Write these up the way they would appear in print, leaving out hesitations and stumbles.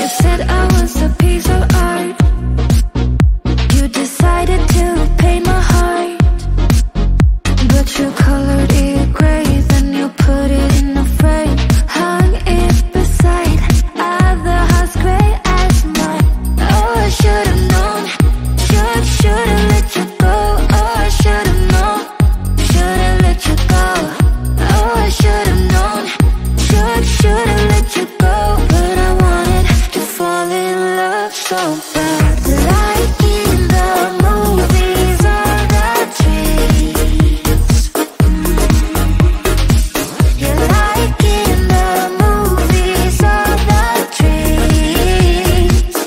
said I was a piece of art. You decided to paint my heart, but you colored it gray, then you put it in a frame. Hung it beside other house gray as mine. Oh, I should've known. Should've let you go. Oh, I should've known. Should've let you go. Oh, I should've known. Should've let you go. But I wanted to fall in love so bad. Like in the movies or the dreams. You're like in the movies or the dreams.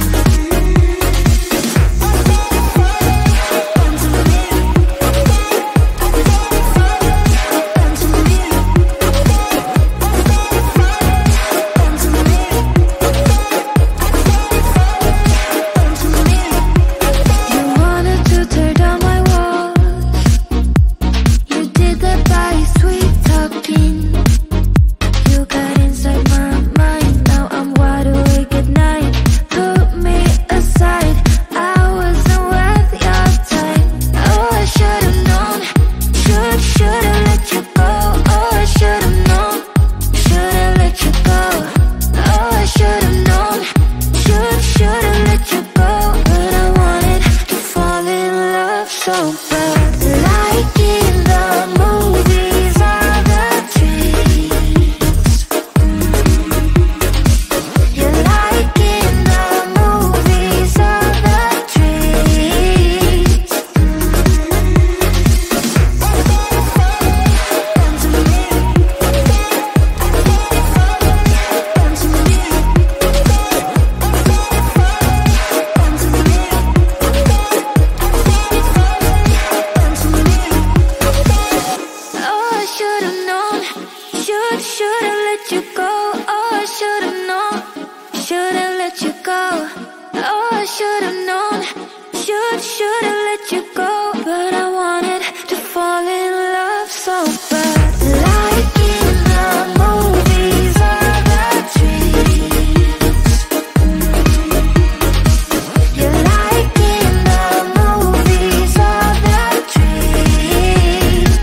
You wanted to tear down my walls. You did that by sweet talking. You got inside my mind. Now I'm wide awake at night. Put me aside. I wasn't worth your time. Oh, I should've known. Should've let you go. Oh, I should've known. Should've let you go. Oh, I should've known. Should've let you go. But I wanted to fall in love so bad. Like in the movies or the dreams. You're like in the movies or the dreams. Oh, I should've known. Should've let you go. Oh, I should've known. Should've let you go. Oh, I should've known. Should've let you go. But I wanted to fall in love so bad. Like in the movies or the dreams. You're like in the movies or the dreams.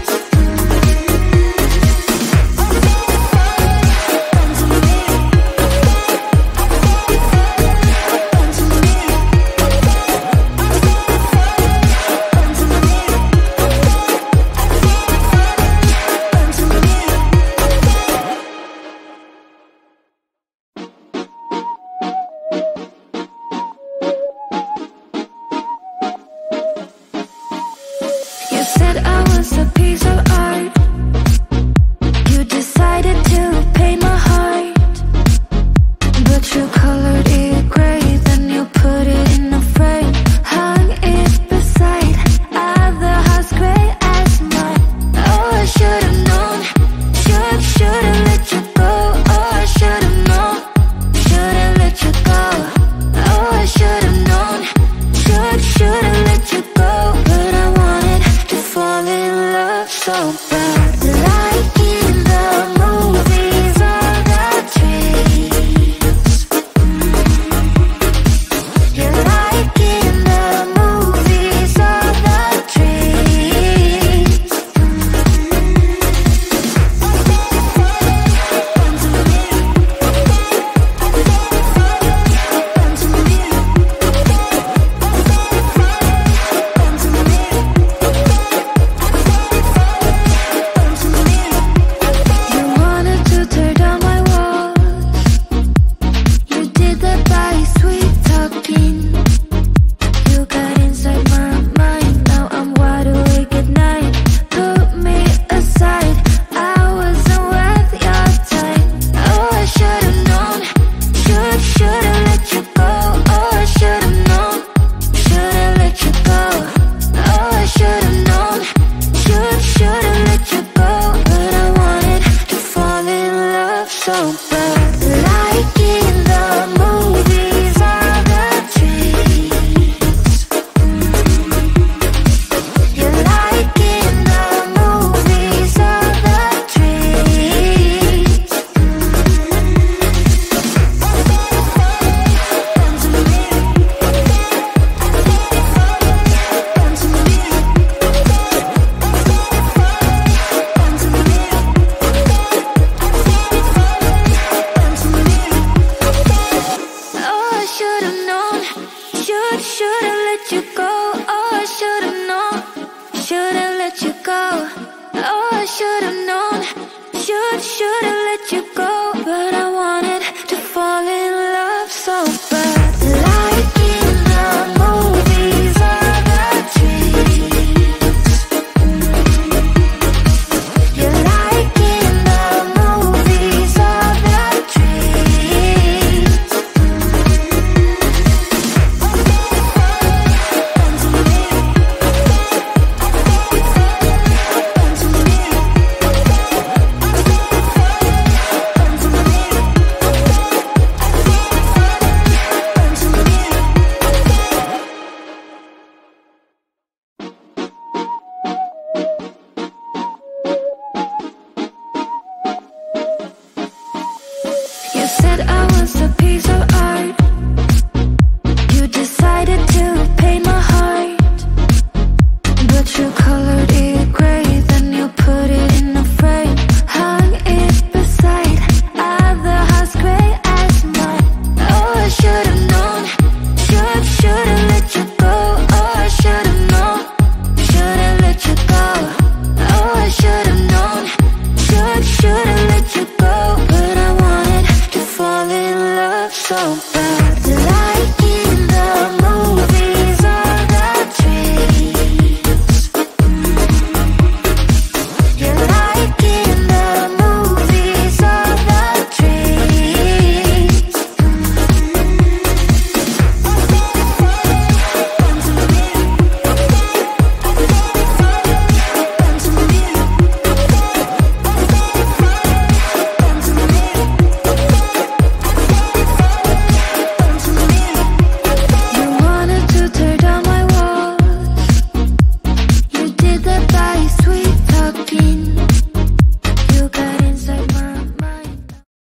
should've let you go. Oh, I should've known. Should've let you go. Oh, I should've known. Should've